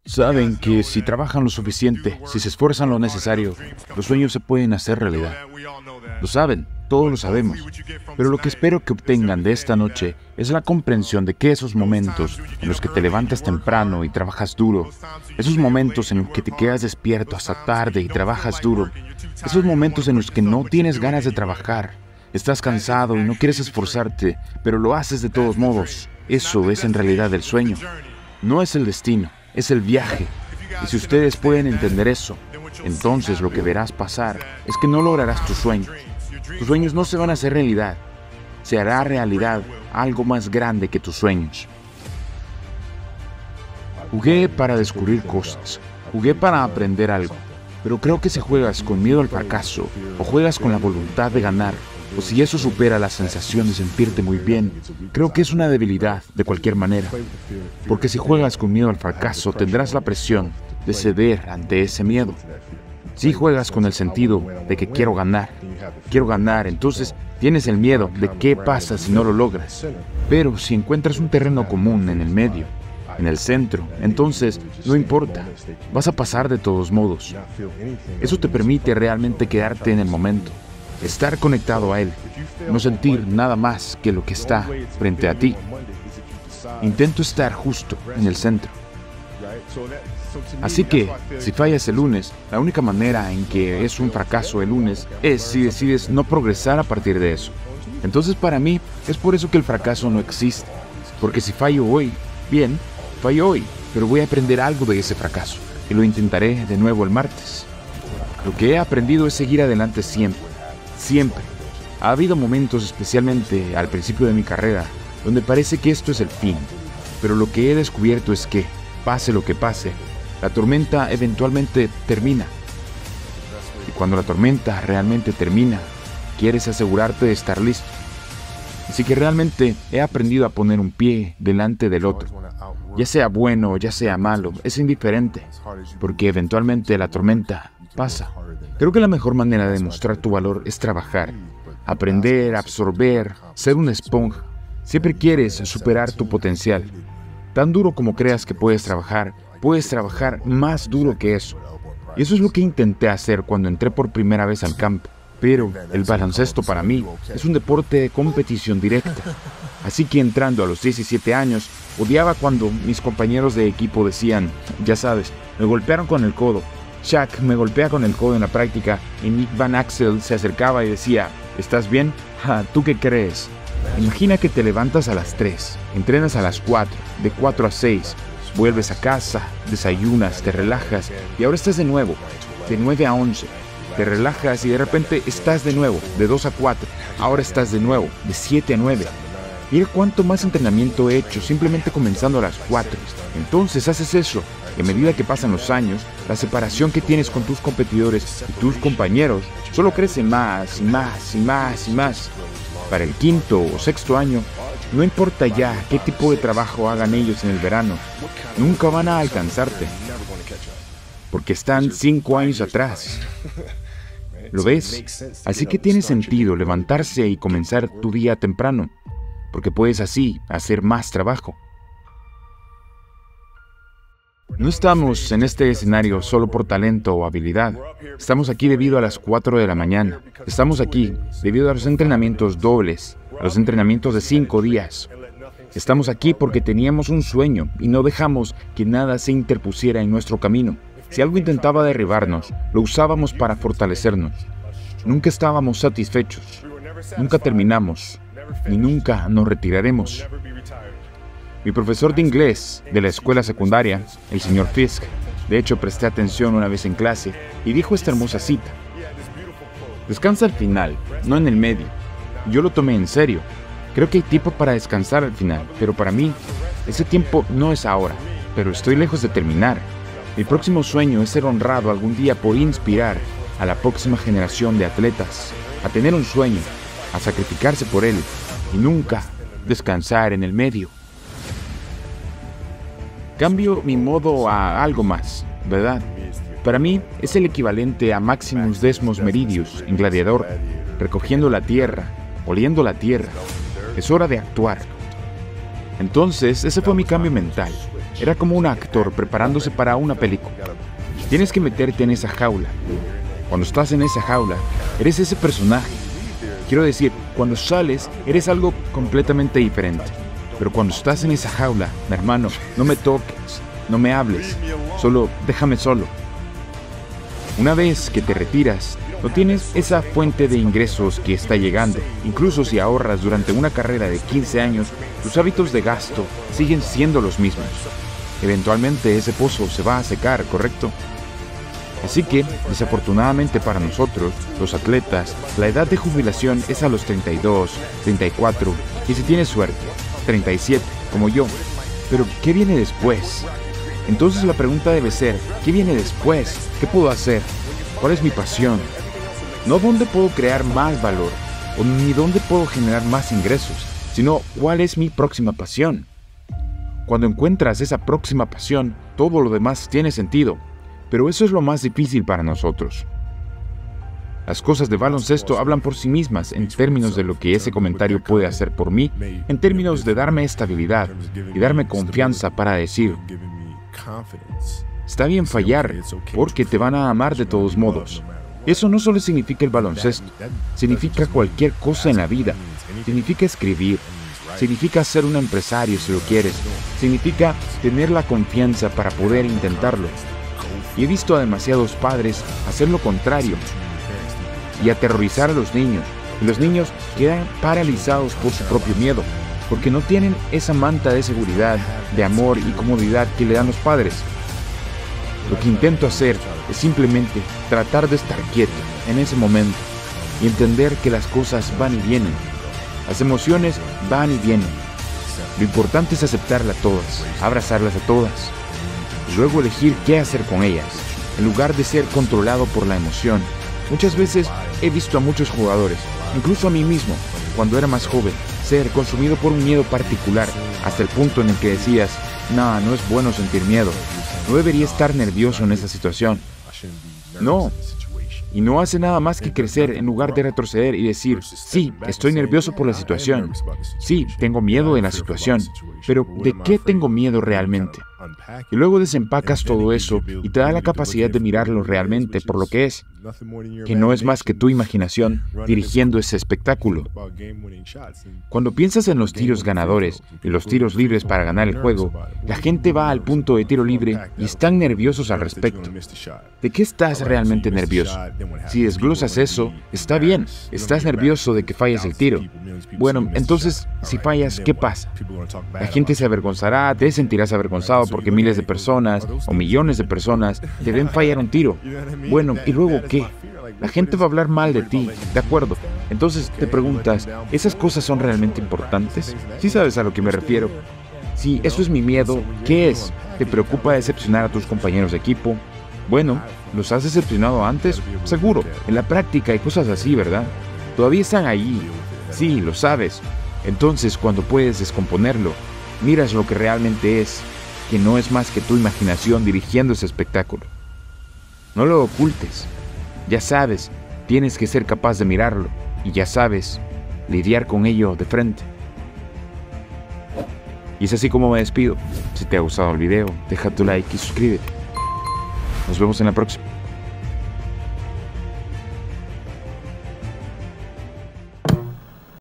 Saben que si trabajan lo suficiente, si se esfuerzan lo necesario, los sueños se pueden hacer realidad. Lo saben, todos lo sabemos. Pero lo que espero que obtengan de esta noche es la comprensión de que esos momentos en los que te levantas temprano y trabajas duro, esos momentos en los que te quedas despierto hasta tarde y trabajas duro, esos momentos en los que no tienes ganas de trabajar, estás cansado y no quieres esforzarte, pero lo haces de todos modos, eso es en realidad el sueño. No es el destino. Es el viaje. Y si ustedes pueden entender eso, entonces lo que verás pasar es que no lograrás tus sueños. Tus sueños no se van a hacer realidad. Se hará realidad algo más grande que tus sueños. Jugué para descubrir cosas. Jugué para aprender algo. Pero creo que si juegas con miedo al fracaso, o juegas con la voluntad de ganar, o si eso supera la sensación de sentirte muy bien, creo que es una debilidad de cualquier manera. Porque si juegas con miedo al fracaso, tendrás la presión de ceder ante ese miedo. Si juegas con el sentido de que quiero ganar, entonces tienes el miedo de qué pasa si no lo logras. Pero si encuentras un terreno común en el medio, en el centro, entonces no importa, vas a pasar de todos modos. Eso te permite realmente quedarte en el momento. Estar conectado a él, no sentir nada más que lo que está frente a ti. Intento estar justo en el centro. Así que, si fallas el lunes, la única manera en que es un fracaso el lunes es si decides no progresar a partir de eso. Entonces para mí, es por eso que el fracaso no existe. Porque si fallo hoy, bien, fallo hoy, pero voy a aprender algo de ese fracaso. Y lo intentaré de nuevo el martes. Lo que he aprendido es seguir adelante siempre. Siempre. Ha habido momentos, especialmente al principio de mi carrera, donde parece que esto es el fin. Pero lo que he descubierto es que, pase lo que pase, la tormenta eventualmente termina. Y cuando la tormenta realmente termina, quieres asegurarte de estar listo. Así que realmente he aprendido a poner un pie delante del otro. Ya sea bueno o ya sea malo, es indiferente, porque eventualmente la tormenta pasa. Creo que la mejor manera de demostrar tu valor es trabajar, aprender, absorber, ser una esponja. Siempre quieres superar tu potencial. Tan duro como creas que puedes trabajar más duro que eso. Y eso es lo que intenté hacer cuando entré por primera vez al campo. Pero el baloncesto para mí es un deporte de competición directa. Así que entrando a los 17 años, odiaba cuando mis compañeros de equipo decían, ya sabes, me golpearon con el codo. Shaq me golpea con el codo en la práctica y Nick Van Axel se acercaba y decía, ¿estás bien? ¿Tú qué crees? Imagina que te levantas a las 3, entrenas a las 4, de 4 a 6, vuelves a casa, desayunas, te relajas y ahora estás de nuevo, de 9 a 11. Te relajas y de repente estás de nuevo, de 2 a 4, ahora estás de nuevo, de 7 a 9. Mira cuánto más entrenamiento he hecho simplemente comenzando a las 4. Entonces haces eso. Y a medida que pasan los años, la separación que tienes con tus competidores y tus compañeros solo crece más y más y más y más. Para el quinto o sexto año, no importa ya qué tipo de trabajo hagan ellos en el verano, nunca van a alcanzarte. Porque están 5 años atrás. ¿Lo ves? Así que tiene sentido levantarse y comenzar tu día temprano, porque puedes así hacer más trabajo. No estamos en este escenario solo por talento o habilidad. Estamos aquí debido a las 4 de la mañana. Estamos aquí debido a los entrenamientos dobles, a los entrenamientos de 5 días. Estamos aquí porque teníamos un sueño y no dejamos que nada se interpusiera en nuestro camino. Si algo intentaba derribarnos, lo usábamos para fortalecernos. Nunca estábamos satisfechos. Nunca terminamos. Ni nunca nos retiraremos. Mi profesor de inglés de la escuela secundaria, el señor Fisk, de hecho presté atención una vez en clase, y dijo esta hermosa cita. Descansa al final, no en el medio. Yo lo tomé en serio. Creo que hay tiempo para descansar al final, pero para mí, ese tiempo no es ahora, pero estoy lejos de terminar. Mi próximo sueño es ser honrado algún día por inspirar a la próxima generación de atletas, a tener un sueño, a sacrificarse por él, y nunca descansar en el medio. Cambio mi modo a algo más, ¿verdad? Para mí es el equivalente a Maximus Desmos Meridius en Gladiador, recogiendo la tierra, oliendo la tierra. Es hora de actuar. Entonces, ese fue mi cambio mental. Era como un actor preparándose para una película. Tienes que meterte en esa jaula. Cuando estás en esa jaula, eres ese personaje. Quiero decir, cuando sales, eres algo completamente diferente. Pero cuando estás en esa jaula, mi hermano, no me toques, no me hables, solo déjame solo. Una vez que te retiras, no tienes esa fuente de ingresos que está llegando. Incluso si ahorras durante una carrera de 15 años, tus hábitos de gasto siguen siendo los mismos. Eventualmente ese pozo se va a secar, ¿correcto? Así que, desafortunadamente para nosotros, los atletas, la edad de jubilación es a los 32, 34 y si tienes suerte, 37, como yo. Pero, ¿qué viene después? Entonces la pregunta debe ser, ¿qué viene después? ¿Qué puedo hacer? ¿Cuál es mi pasión? No dónde puedo crear más valor, o ni dónde puedo generar más ingresos, sino cuál es mi próxima pasión. Cuando encuentras esa próxima pasión, todo lo demás tiene sentido. Pero eso es lo más difícil para nosotros. Las cosas de baloncesto hablan por sí mismas en términos de lo que ese comentario puede hacer por mí, en términos de darme estabilidad y darme confianza para decir, está bien fallar, porque te van a amar de todos modos. Eso no solo significa el baloncesto, significa cualquier cosa en la vida. Significa escribir, significa ser un empresario si lo quieres, significa tener la confianza para poder intentarlo. Y he visto a demasiados padres hacer lo contrario y aterrorizar a los niños. Y los niños quedan paralizados por su propio miedo, porque no tienen esa manta de seguridad, de amor y comodidad que le dan los padres. Lo que intento hacer es simplemente tratar de estar quieto en ese momento y entender que las cosas van y vienen. Las emociones van y vienen. Lo importante es aceptarlas todas, abrazarlas a todas. Y luego elegir qué hacer con ellas, en lugar de ser controlado por la emoción. Muchas veces he visto a muchos jugadores, incluso a mí mismo, cuando era más joven, ser consumido por un miedo particular, hasta el punto en el que decías, no es bueno sentir miedo, no debería estar nervioso en esa situación. No. Y no hace nada más que crecer en lugar de retroceder y decir, sí, estoy nervioso por la situación. Sí, tengo miedo de la situación. Pero, ¿de qué tengo miedo realmente? Y luego desempacas todo eso y te da la capacidad de mirarlo realmente por lo que es, que no es más que tu imaginación dirigiendo ese espectáculo. Cuando piensas en los tiros ganadores y los tiros libres para ganar el juego, la gente va al punto de tiro libre y están nerviosos al respecto. ¿De qué estás realmente nervioso? Si desglosas eso, está bien, estás nervioso de que falles el tiro. Bueno, entonces, si fallas, ¿qué pasa? La gente se avergonzará, te sentirás avergonzado porque miles de personas o millones de personas te ven fallar un tiro. Bueno, ¿y luego qué? La gente va a hablar mal de ti, ¿de acuerdo? Entonces te preguntas, ¿esas cosas son realmente importantes? ¿Sí sabes a lo que me refiero? Si eso es mi miedo, ¿qué es? ¿Te preocupa decepcionar a tus compañeros de equipo? Bueno, ¿los has decepcionado antes? Seguro, en la práctica hay cosas así, ¿verdad? Todavía están ahí. Sí, lo sabes. Entonces, cuando puedes descomponerlo, miras lo que realmente es, que no es más que tu imaginación dirigiendo ese espectáculo. No lo ocultes. Ya sabes, tienes que ser capaz de mirarlo, y ya sabes, lidiar con ello de frente. Y es así como me despido. Si te ha gustado el video, deja tu like y suscríbete. Nos vemos en la próxima.